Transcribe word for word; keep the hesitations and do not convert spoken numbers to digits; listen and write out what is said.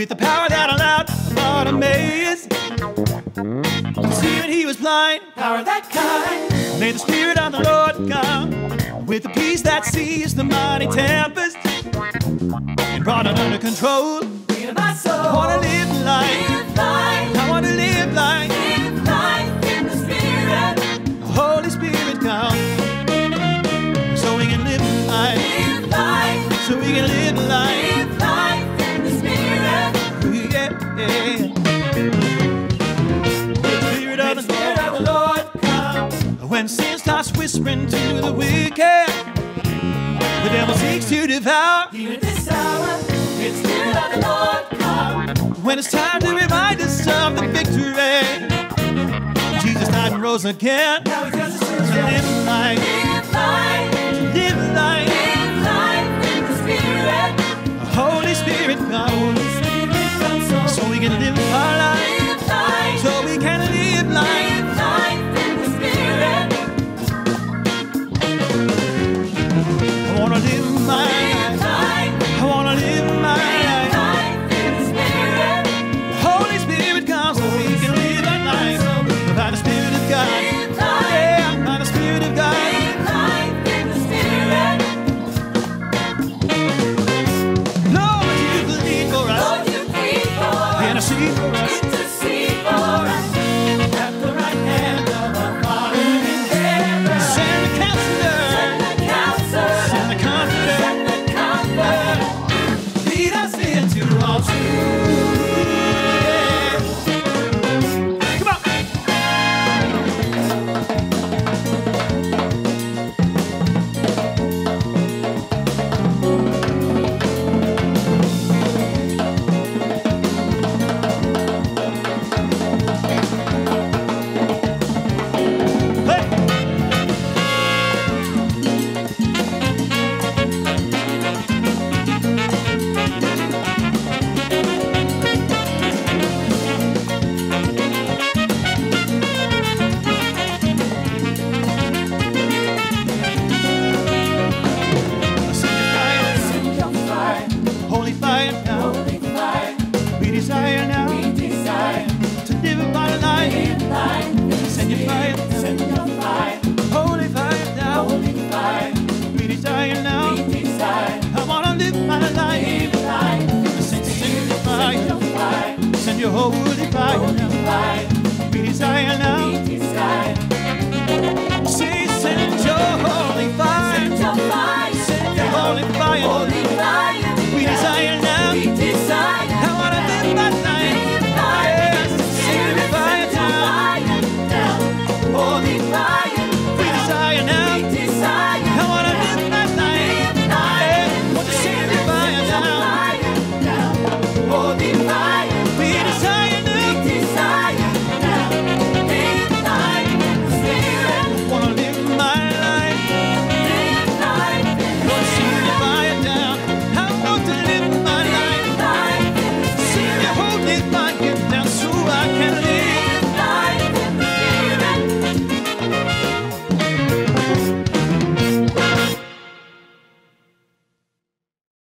with the power that allowed Bartimaeus to see when he was blind. Power that kind. May the Spirit of the Lord come with the peace that sees the mighty tempest and brought it under control. My soul. I wanna live life. live life. I wanna live life. Live life in the Spirit. The Holy Spirit come, so we can live life. Live life. So we can live life. Live life in the Spirit. Yeah, yeah. The Spirit of the, Spirit of the Lord come. When sin starts whispering to the wicked, the devil seeks to devour. Even this hour. It's the Spirit of the Lord come. When it's time to remind us of the victory, Jesus died and rose again. Now he tells us to live life, live life, live life, live life in the Spirit. The Holy Spirit come, Holy Spirit come, so, so we can live our life, live life, so we can live life, live life in the Spirit. I wanna live my life. I wanna live my life. life in the Spirit. The Holy Spirit comes so we can live that life by the Spirit of God. Yeah, by the Spirit of God. Live life in the Spirit. Lord, you plead for us. Lord, you plead for us. Intercede for us. Intercede for us. At the right hand of our Father in heaven. Send the counselor. Send the counselor. Send the comforter. Send the comforter. Lead us into all truth. Come on. Hey. Send your fire, holy fire now. Holy fire. We desire now. We desire to live a life. Live life. Send your fire, send your fire, holy fire now. Holy fire. We desire now. We desire. I wanna live my life. Live life. Send, send your fire, send your fire. Send your holy fire, holy fire. We desire now.